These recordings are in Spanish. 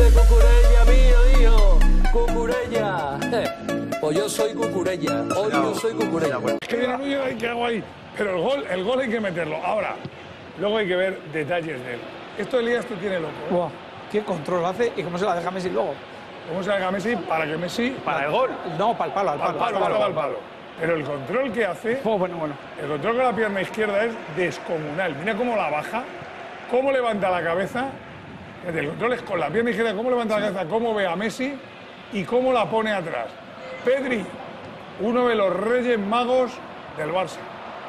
Cucurella mío, hijo. Cucurella. Pues yo soy Cucurella. Hoy yo soy Cucurella. Es que yo no sé qué hago ahí. Pero el gol hay que meterlo. Ahora, luego hay que ver detalles de él. Esto Elías te tiene loco. Buah, qué control hace y cómo se la deja Messi luego. ¿Cómo se la deja Messi? Para que Messi... ¿Para el gol? No, para el palo, al palo. Pero el control que hace... Bueno. El control con la pierna izquierda es descomunal. Mira cómo la baja, cómo levanta la cabeza. El control es con la pierna izquierda, cómo levanta la cabeza, cómo ve a Messi y cómo la pone atrás. Pedri, uno de los reyes magos del Barça.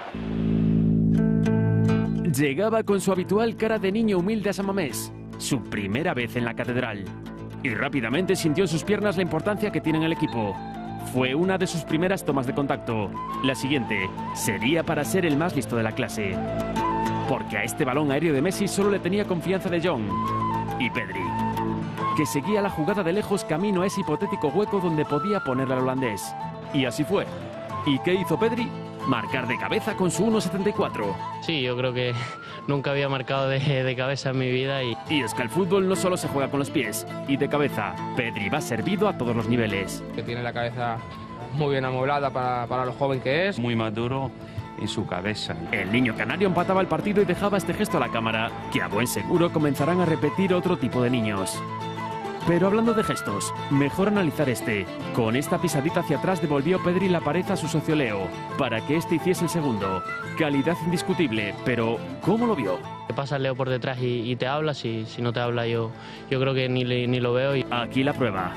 Llegaba con su habitual cara de niño humilde a San Mamés, su primera vez en la catedral. Y rápidamente sintió en sus piernas la importancia que tiene en el equipo. Fue una de sus primeras tomas de contacto. La siguiente sería para ser el más listo de la clase. Porque a este balón aéreo de Messi solo le tenía confianza de Jong y Pedri, que seguía la jugada de lejos camino a ese hipotético hueco donde podía ponerle al holandés. Y así fue. ¿Y qué hizo Pedri? Marcar de cabeza con su 1,74. Sí, yo creo que nunca había marcado de cabeza en mi vida. Y es que el fútbol no solo se juega con los pies y de cabeza. Pedri va servido a todos los niveles. Que tiene la cabeza muy bien amueblada para lo joven que es. Muy maduro en su cabeza. El niño canario empataba el partido y dejaba este gesto a la cámara, que a buen seguro comenzarán a repetir otro tipo de niños. Pero hablando de gestos, mejor analizar este. Con esta pisadita hacia atrás devolvió Pedri la pared a su socio Leo, para que este hiciese el segundo. Calidad indiscutible, pero ¿cómo lo vio? Te pasa Leo por detrás y te habla, si no te habla yo creo que ni lo veo. Aquí la prueba.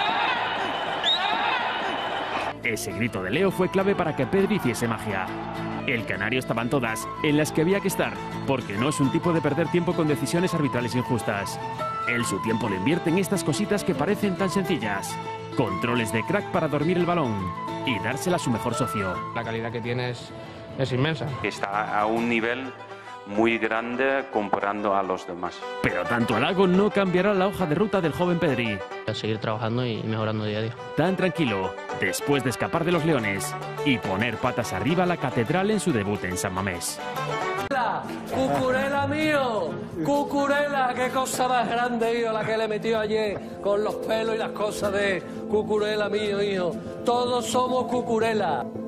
Ese grito de Leo fue clave para que Pedri hiciese magia. El canario estaba en todas, en las que había que estar, porque no es un tipo de perder tiempo con decisiones arbitrales injustas. Él su tiempo lo invierte en estas cositas que parecen tan sencillas. Controles de crack para dormir el balón y dársela a su mejor socio. La calidad que tiene es inmensa. Está a un nivel muy grande comparando a los demás. Pero tanto halago no cambiará la hoja de ruta del joven Pedri. A seguir trabajando y mejorando día a día. Tan tranquilo, después de escapar de los leones y poner patas arriba la catedral en su debut en San Mamés. Cucurella mío, Cucurella, qué cosa más grande, hijo, la que le metió ayer con los pelos y las cosas de Cucurella mío, hijo. Todos somos Cucurella.